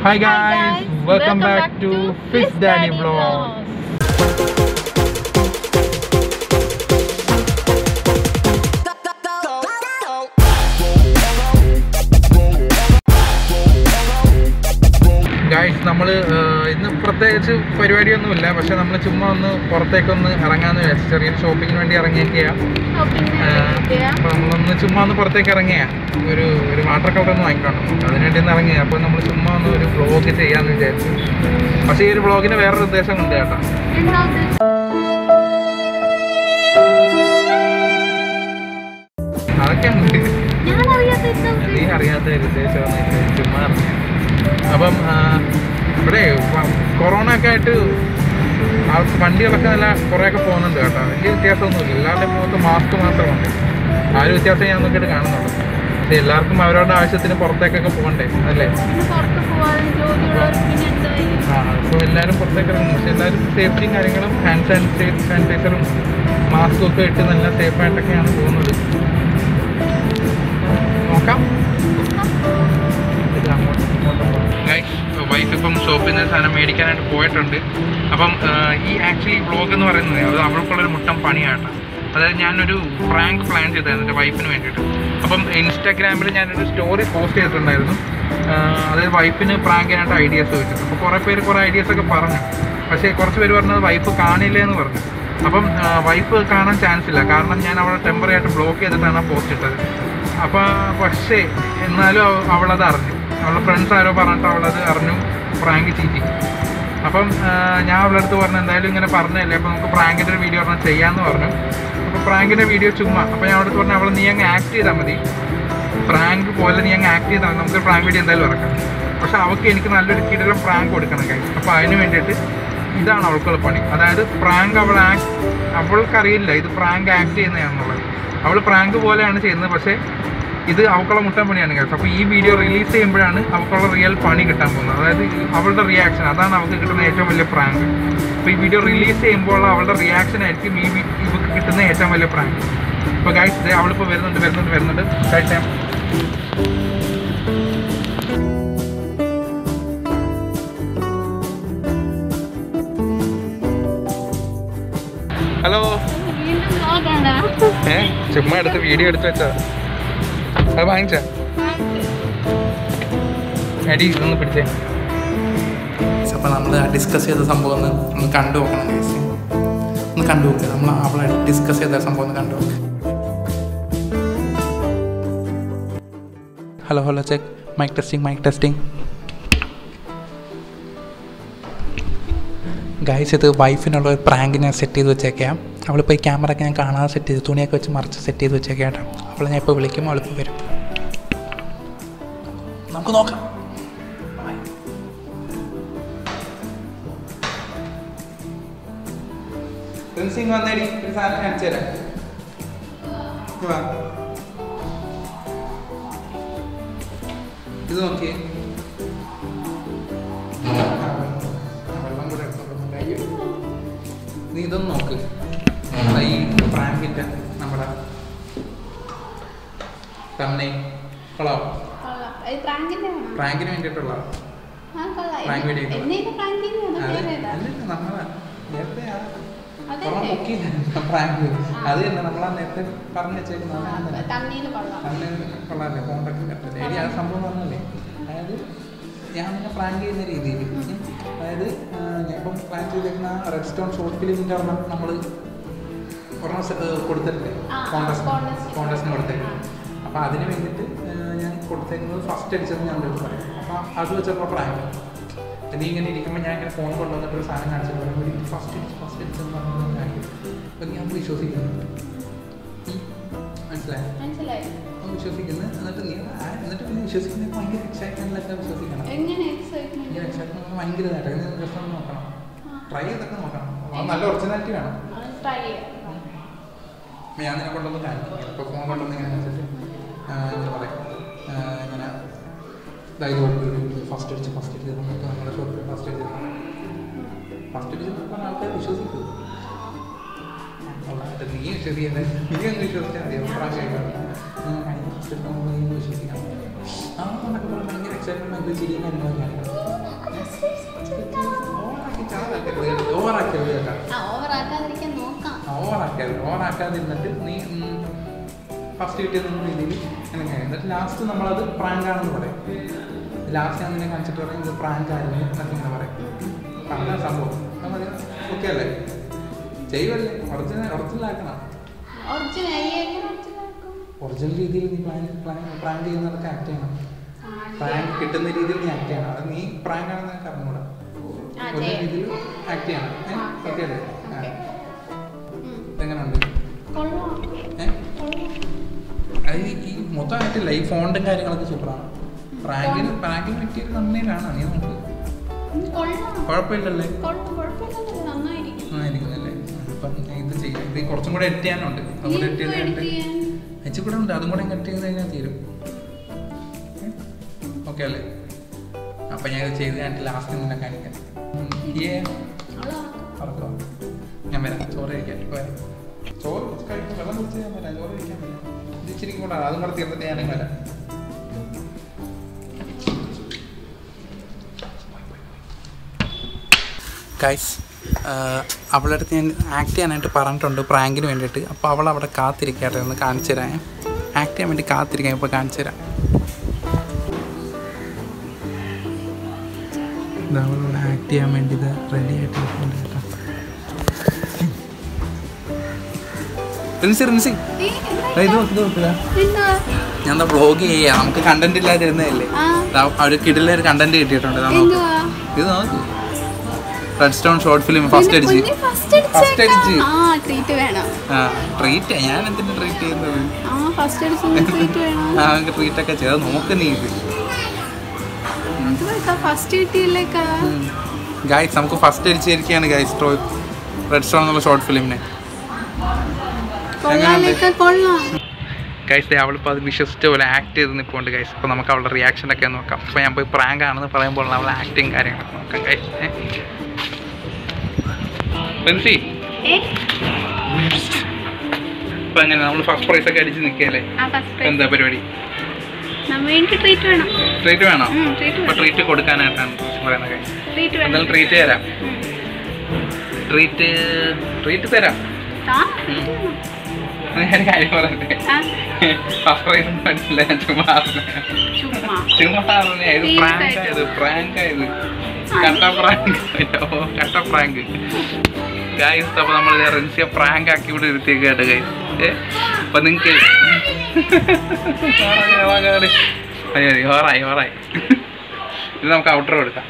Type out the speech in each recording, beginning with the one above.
Hi guys, welcome back to Fyzdaddy vlog. Guys, നമ്മൾ ഇന്ന് പ്രത്യേകിച്ച് പരിപാടിയൊന്നുമില്ല, പക്ഷെ നമ്മൾ ചുമ്മാ ഒന്ന് പുറത്തേക്കൊന്ന് ഇറങ്ങാന്ന് വിചാരിച്ചു. ചെറിയൊരു ഷോപ്പിങ്ങിന് വേണ്ടി ഇറങ്ങിയൊക്കെയാണ്. അപ്പോൾ നമ്മളൊന്ന് ചുമ്മാ ഒന്ന് പുറത്തേക്ക് ഇറങ്ങിയാ ഒരു വാട്ടർ കളർ ഒന്ന് വാങ്ങിക്കണം, അതിനുവേണ്ടി ഒന്ന് ഇറങ്ങിയ. അപ്പോൾ നമ്മൾ ചുമ്മാ ഒന്ന് ഒരു വ്ളോഗ് ചെയ്യാമെന്ന് വിചാരിച്ചു. പക്ഷേ ഈ ഒരു വ്ളോഗിന് വേറൊരു ഉദ്ദേശമുണ്ട് കേട്ടോ. അതൊക്കെ ഉണ്ട്, നീ അറിയാത്ത ഒരു ഉദ്ദേശമൊന്നും ചുമ്മാ ഇറങ്ങിയ. അപ്പം ഇവിടെ കൊറോണ ഒക്കെ ആയിട്ട് വണ്ടികളൊക്കെ നല്ല കുറേയൊക്കെ പോകുന്നുണ്ട് കേട്ടോ. വലിയ വ്യത്യാസമൊന്നുമില്ല, എല്ലാവരുടെയും മുഖത്ത് മാസ്ക് മാത്രമുണ്ട്. ആ ഒരു വ്യത്യാസം ഞാൻ നോക്കിയിട്ട് കാണുന്നുള്ളൂ. പക്ഷേ എല്ലാവർക്കും അവരവരുടെ ആവശ്യത്തിന് പുറത്തേക്കൊക്കെ പോകണ്ടേ, അല്ലേ? അപ്പോൾ എല്ലാവരും പുറത്തേക്ക് ഇറങ്ങും. പക്ഷെ എല്ലാവരും സേഫ്റ്റിയും കാര്യങ്ങളും ഹാൻഡ് സാനിറ്റൈസറും മാസ്കും ഒക്കെ ഇട്ട് നല്ല സേഫായിട്ടൊക്കെയാണ് പോകുന്നത്. നോക്കാം. വൈഫ് ഇപ്പം ഷോപ്പിൽ നിന്ന് സാധനം മേടിക്കാനായിട്ട് പോയിട്ടുണ്ട്. അപ്പം ഈ ആക്ച്വലി വ്ളോഗ് എന്ന് പറയുന്നത് അത് അവൾക്കുള്ളൊരു മുട്ടം പണിയാണ്. അതായത് ഞാനൊരു പ്രാങ്ക് പ്ലാൻ ചെയ്തായിരുന്നു എൻ്റെ വൈഫിന് വേണ്ടിയിട്ട്. അപ്പം ഇൻസ്റ്റാഗ്രാമിൽ ഞാനൊരു സ്റ്റോറി പോസ്റ്റ് ചെയ്തിട്ടുണ്ടായിരുന്നു. അതായത് വൈഫിന് പ്രാങ്ക് ചെയ്യാനായിട്ട് ഐഡിയാസ് വെച്ചിട്ട്. അപ്പോൾ കുറേ പേര് കുറേ ഐഡിയാസൊക്കെ പറഞ്ഞു. പക്ഷേ കുറച്ച് പേര് പറഞ്ഞത് വൈഫ് കാണില്ല എന്ന് പറഞ്ഞു. അപ്പം വൈഫ് കാണാൻ ചാൻസ് ഇല്ല, കാരണം ഞാൻ അവളെ ടെമ്പററി ആയിട്ട് ബ്ലോക്ക് ചെയ്തിട്ടാണ് പോസ്റ്റ് ഇട്ടത്. അപ്പോൾ പക്ഷേ എന്നാലും അവളത് അറിഞ്ഞു. അവളുടെ ഫ്രണ്ട്സ് ആരോ പറഞ്ഞിട്ട് അവളത് അറിഞ്ഞു പ്രാങ്ക് ചീറ്റി. അപ്പം ഞാൻ അവളുടെ അടുത്ത് പറഞ്ഞു, എന്തായാലും ഇങ്ങനെ പറഞ്ഞതല്ലേ, അപ്പോൾ നമുക്ക് പ്രാങ്കിൻ്റെ ഒരു വീഡിയോ പറഞ്ഞാൽ ചെയ്യാമെന്ന് പറഞ്ഞു. അപ്പോൾ പ്രാങ്കിൻ്റെ വീഡിയോ ചുമ്മാ. അപ്പോൾ ഞാൻ അവളടുത്ത് പറഞ്ഞു, അവൾ നീ അങ്ങ് ആക്ട് ചെയ്താൽ മതി, പ്രാങ്ക് പോലെ നീ അങ്ങ് ആക്ട് ചെയ്താൽ മതി, നമുക്ക് പ്രാങ്ക് വീഡിയോ എന്തായാലും ഇറക്കാം. പക്ഷേ അവൾക്ക് എനിക്ക് നല്ലൊരു കിടിലം പ്രാങ്ക് കൊടുക്കണം കാര്യം. അപ്പോൾ അതിന് വേണ്ടിയിട്ട് ഇതാണ് അവൾക്കുള്ള പണി. അതായത് പ്രാങ്ക് അവൾക്കറിയില്ല ഇത് പ്രാങ്ക് ആക്ട് ചെയ്യുന്നതാണെന്നുള്ളത്. അവൾ പ്രാങ്ക് പോലെയാണ് ചെയ്യുന്നത്, പക്ഷേ ഇത് അവൾക്കുള്ള മുട്ടൻ പണിയാണ് കേട്ടോ. അപ്പോൾ ഈ വീഡിയോ റിലീസ് ചെയ്യുമ്പോഴാണ് അവൾക്കുള്ള റിയൽ പണി കിട്ടാൻ പോകുന്നത്. അതായത് അവളുടെ റിയാക്ഷൻ, അതാണ് അവൾക്ക് കിട്ടുന്ന ഏറ്റവും വലിയ പ്രാങ്ക്. അപ്പോൾ ഈ വീഡിയോ റിലീസ് ചെയ്യുമ്പോൾ അവളുടെ റിയാക്ഷൻ ആയിരിക്കും ഇവർക്ക് കിട്ടുന്ന ഏറ്റവും വലിയ പ്രാങ്ക്. അപ്പോൾ ഗൈസ്, അവളിപ്പോൾ വരുന്നുണ്ട്. Side time. ഹലോ, ചുമ്മാ എടുത്ത് വീഡിയോ എടുത്ത് വെച്ചാ അത് വാങ്ങിച്ച അടി ഇതൊന്ന് പിടിച്ചേ. അപ്പോൾ നമ്മൾ ഡിസ്കസ് ചെയ്ത സംഭവം ഒന്ന് കണ്ടു നോക്കണം കേസ്, ഒന്ന് കണ്ടു നോക്കുക. നമ്മൾ അവളെ ഡിസ്കസ് ചെയ്ത സംഭവം ഒന്ന് കണ്ടു നോക്കുക. Hello check, mic testing. Guys, ഇത് വൈഫിനുള്ള ഒരു പ്രാങ്ക് ഞാൻ സെറ്റ് ചെയ്ത് വെച്ചേക്കാം. അവളിപ്പോൾ ഈ ക്യാമറ ഒക്കെ ഞാൻ കാണാതെ സെറ്റ് ചെയ്ത് തുണിയൊക്കെ വെച്ച് മറിച്ച് സെറ്റ് ചെയ്ത് വെച്ചേക്കാം കേട്ടോ. അവളെ ഞാൻ ഇപ്പോൾ വിളിക്കുമ്പോൾ അവളിപ്പോൾ വരും, നമുക്ക് നോക്കാം. വന്നേടി, ഒരു സാധനം കാണിച്ചു തരാം. ഇത് നോക്കിയേ, വെള്ളം കൂടെ നീ ഇതൊന്ന് നോക്ക്. ഈ പ്രാങ്കിൻ്റെ നമ്മുടെ തന്നെ കൊള്ളാവും. പ്രാങ്കിന് വേണ്ടിയിട്ടുള്ള പ്രാങ്ക് വീഡിയോ നമ്മളെ നേരത്തെ പ്രാങ്ക് അത് തന്നെ നമ്മളാ നേരത്തെ പറഞ്ഞു വെച്ചേക്കുന്നത്. കൊള്ളാല്ലേ, കോണ്ടാക്ട് കറക്റ്റ് ഏരിയ ആ സംഭവം പറഞ്ഞല്ലേ. അതായത് ഞാൻ പിന്നെ പ്രാങ്ക് ചെയ്യുന്ന രീതിയിൽ, അതായത് ഞാൻ ഇപ്പം പ്ലാൻ ചെയ്തേക്കുന്ന റെഡ്സ്റ്റോൺ ഷോർട്ട് ഫിലിമിൻ്റെ നമ്മൾ ഒരെണ്ണം കൊടുത്തിട്ടില്ലേ, കോൺടസ്റ്റിന് കൊടുത്തേക്കുന്നത്. അപ്പോൾ അതിന് വേണ്ടിയിട്ട് ഞാൻ കൊടുത്തേക്കുന്നത് ഫസ്റ്റ് അടിച്ചത് ഞാൻ പറയും. അപ്പോൾ അത് വെച്ചപ്പോൾ പ്രാങ്ക് നീ ഇങ്ങനെ ഇരിക്കുമ്പോൾ ഞാൻ ഇങ്ങനെ ഫോൺ കൊണ്ടുവന്നിട്ട് ഒരു സാധനം കാണിച്ചു പറയുമ്പോൾ ഫസ്റ്റ് അടിച്ചെന്ന് പറഞ്ഞാൽ പ്രാങ്ക്. അപ്പോൾ ഞാൻ വിശ്വസിക്കുന്നു, മനസ്സിലായി? അപ്പോൾ വിശ്വസിക്കുന്നത്. എന്നിട്ട് പിന്നെ വിശ്വസിക്കുന്നത് ഭയങ്കര എക്സൈറ്റ്മെൻറ്റിലൊക്കെ വിശ്വസിക്കണം. എക്സൈറ്റ്മെൻറ്റ് ഭയങ്കരമായിട്ട് ജസ്റ്റ് ഒന്ന് നോക്കണം, ട്രൈ ചെയ്തൊക്കെ നോക്കണം. നല്ല ഒറിജിനാലിറ്റി വേണം. ഞാൻ നിന്നെ കൊണ്ടൊന്ന് കാണിക്കും. ഇപ്പോൾ ഫോൺ കൊണ്ടൊന്ന് ഇങ്ങനെ വെച്ചിട്ട് ഇങ്ങനെ പറയാം, ഇങ്ങനെ ഫസ്റ്റ് അടിച്ച് നമുക്ക് നമ്മുടെ ഷോപ്പിൽ ഫസ്റ്റ് അടിച്ച് പറഞ്ഞാൽ ആൾക്കാർ വിശ്വസിക്കും. നീ വിശ്വസിക്കുന്നത് നീ ഒന്ന് വിശ്വസിച്ചാൽ മതി. വിശ്വസിക്കണം. ആ എന്നൊക്കെ പറഞ്ഞാൽ ഭയങ്കര എക്സൈറ്റ്മെൻറ്റ് ചിരിയും കാര്യങ്ങളൊക്കെയാണ്. ഓവറാക്കാതിരുന്നിട്ട് നീ ഫസ്റ്റ് കിട്ടിയെന്ന രീതിയിൽ അങ്ങനെ എന്നിട്ട് ലാസ്റ്റ് നമ്മളത് പ്രാങ്കാണെന്ന് പറയും. ലാസ്റ്റ് ഞാൻ നിന്നെ കാണിച്ചിട്ട് പറയും ഇത് പ്രാങ്കായിരുന്നു എന്നൊക്കെ ഇങ്ങനെ പറയും. പറഞ്ഞ സംഭവം ഓക്കെ അല്ലേ? ചെയ്യുമല്ലേ? ഒറിജിനലാക്കണം. ഒറിജിനൽ രീതിയിൽ നീ പ്രാങ്ക് ചെയ്യുന്നതൊക്കെ ആക്ട് ചെയ്യണം. പ്രാങ്ക് കിട്ടുന്ന രീതിയിൽ നീ ആക്ട് ചെയ്യണം. അത് നീ പ്രാങ്ക് ആണെന്ന് എനിക്ക് അറിഞ്ഞൂടാ. ഒരേ രീതിയിൽ ആക്ട് ചെയ്യണം. ഓക്കെ അല്ലേ? എങ്ങനെയുണ്ട്? അത് ഈ മൊത്തമായിട്ടില്ല, ഈ ഫോണ്ടും കാര്യങ്ങളൊക്കെ സൂപ്പറാണ്. പ്രാങ്കിന് പറ്റിയ നന്നായിട്ടാണ്. നീ നോക്ക്, കുഴപ്പമില്ലല്ലേ? നന്നായിരിക്കുന്നല്ലേ? അപ്പം ഇത് ചെയ്യാം. ഇത് കുറച്ചും കൂടെ എഡിറ്റ് ചെയ്യാനുണ്ട്. അതുകൂടെ എഡിറ്റ് ചെയ്ത് എച്ച് കൂടെ ഉണ്ട്. അതും കൂടെ എഡിറ്റ് ചെയ്ത് കഴിഞ്ഞാൽ തീരും. ഓക്കെ അല്ലേ? അപ്പം ഞാൻ ഇത് ചെയ്ത് കഴിഞ്ഞിട്ട് ലാസ്റ്റ് നിന്നെ കാണിക്കാം. പറക്കോ? ഞാൻ വരാം. ചോറ് കഴിക്കാൻ വരാം. ചോറ് കഴിക്കാൻ വെള്ളം കുടിച്ച് ഞാൻ വരാം. ചോറ് കഴിക്കാൻ വരാം. ഇത് ഇച്ചിരി കൂടെ അതും കൂടെ തീർന്നിട്ട് ഞാനും വരാം. ഗൈസ്, അവളുടെ അടുത്ത് ഞാൻ ആക്ട് ചെയ്യാനായിട്ട് പറഞ്ഞിട്ടുണ്ട് പ്രാങ്കിന് വേണ്ടിയിട്ട്. അപ്പോൾ അവൾ അവിടെ കാത്തിരിക്കട്ടെ, ഒന്ന് കാണിച്ചു തരാം. ആക്ട് ചെയ്യാൻ വേണ്ടി കാത്തിരിക്കാം. ഇപ്പോൾ കാണിച്ചു തരാം. അവളോട് ആക്ട് ചെയ്യാൻ വേണ്ടി ഇത് റെഡി ആയിട്ട് കേട്ടോ. റിൻസി ഇത് നോക്കുക. ഞാൻ എന്താ വ്ളോഗ് ചെയ്യാം. നമുക്ക് കണ്ടന്റ് ഇല്ലാതിരുന്നതല്ലേ? ഒരു കിടിലൊരു കണ്ടന്റ് കിട്ടിയിട്ടുണ്ട്. ഇത് നോക്ക്. റെഡ്സ്റ്റോൺ ഷോർട്ട് ഫിലിം ഫസ്റ്റ് അടിച്ച് ട്രീറ്റ്. ഞാൻ എന്തിനാ ട്രീറ്റ് ചെയ്യുന്നത്? ട്രീറ്റ് ഒക്കെ ചെയ്ത് നോക്ക് നീ. ഇത് ഗൈസ് നമുക്ക് ഫസ്റ്റ് അടിച്ചിരിക്കുകയാണ് ഗൈസ് റെഡ്സ്റ്റോൺ എന്നുള്ള ഷോർട്ട് ഫിലിമിനെ. ഗൈസ് അവളിപ്പോൾ അത് വിശ്വസിച്ച പോലെ ആക്ട് ചെയ്ത് നിൽപ്പുണ്ട് ഗൈസ്. അപ്പോൾ നമുക്ക് അവളുടെ റിയാക്ഷനൊക്കെ നോക്കാം. അപ്പോൾ ഞാൻ പോയി പ്രാങ്ക് ആണെന്ന് പറയുമ്പോൾ അവളുടെ ആക്ടിങ് കാര്യങ്ങളൊക്കെ നോക്കാം ഗൈസ്. റിൻസി ഇപ്പം എങ്ങനെ നമ്മൾ ഫസ്റ്റ് പ്രൈസ് ഒക്കെ അടിച്ച് നിൽക്കുകയല്ലേ? എന്താ പരിപാടി? ട്രീറ്റ് വേണോ? അപ്പോൾ ട്രീറ്റ് കൊടുക്കാനായിട്ടാണ് പറയുന്നത് ഗൈസ്. എന്തായാലും ട്രീറ്റ് തരാം. ട്രീറ്റ് തരാം. ഞാൻ കാര്യം പറയട്ടെ, ഫസ്റ്റ് പ്രൈസ് ഒന്നും അടിച്ചില്ല. ചുമ്മാ പ്രാങ്കായത് കട്ട പ്രാങ്ക് ഗൈസ്. അപ്പോൾ നമ്മൾ റിൻസിയെ പ്രാങ്ക് ആക്കി ഇവിടെ ഇരുത്തിയൊക്കെ കേട്ടോ ഗൈസ്. അപ്പം നിങ്ങൾക്ക് ഹോറായി ഇത് നമുക്ക് ഔട്ട്രോ എടുക്കാം.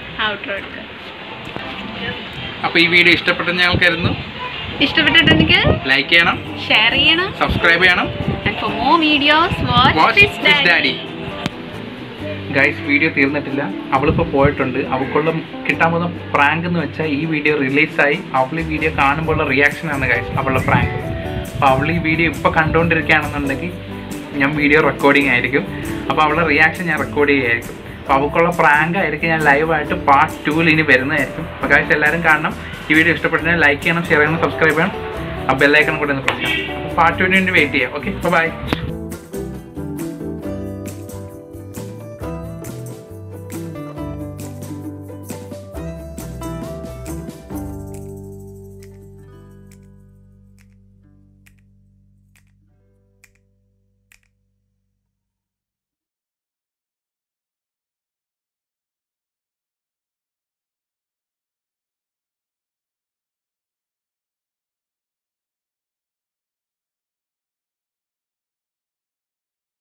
അപ്പോൾ ഈ വീഡിയോ ഇഷ്ടപ്പെട്ടെന്ന് ഞങ്ങൾ കരുതുന്നു. ഇഷ്ടപ്പെട്ടിട്ടുണ്ടെങ്കിൽ ലൈക്ക് ചെയ്യണം, ഷെയർ ചെയ്യണം, സബ്സ്ക്രൈബ് ചെയ്യണം. And for more videos, watch Fyzdaddy. Guys video തീർന്നിട്ടില്ല. അവളിപ്പോൾ പോയിട്ടുണ്ട്. അവൾക്കുള്ള കിട്ടാൻ പോകുന്ന പ്രാങ്ക് എന്ന് വെച്ചാൽ ഈ വീഡിയോ റിലീസായി അവൾ ഈ വീഡിയോ കാണുമ്പോഴുള്ള റിയാക്ഷനാണ് ഗൈസ് അവളുടെ പ്രാങ്ക്. അപ്പോൾ അവൾ ഈ വീഡിയോ ഇപ്പോൾ കണ്ടുകൊണ്ടിരിക്കുകയാണെന്നുണ്ടെങ്കിൽ ഞാൻ വീഡിയോ റെക്കോർഡിങ് ആയിരിക്കും. അപ്പോൾ അവളുടെ റിയാക്ഷൻ ഞാൻ റെക്കോർഡ് ചെയ്യുമായിരിക്കും. അപ്പോൾ അവൾക്കുള്ള പ്രാങ്ക് ആയിരിക്കും ഞാൻ ലൈവായിട്ട് പാർട്ട് 2 ഇനി വരുന്നതായിരിക്കും. അപ്പോൾ ഗൈസ് എല്ലാവരും കാണണം. ഈ വീഡിയോ ഇഷ്ടപ്പെട്ടെങ്കിൽ ലൈക്ക് ചെയ്യണം, ഷെയർ ചെയ്യണം, സബ്സ്ക്രൈബ് ചെയ്യണം. ആ ബെല്ലൈക്കൺ കൂടെ ഒന്ന് പ്രസ് ചെയ്യണം. അപ്പോൾ പാർട്ട് 2 വെയിറ്റ് ചെയ്യാം. Okay, by.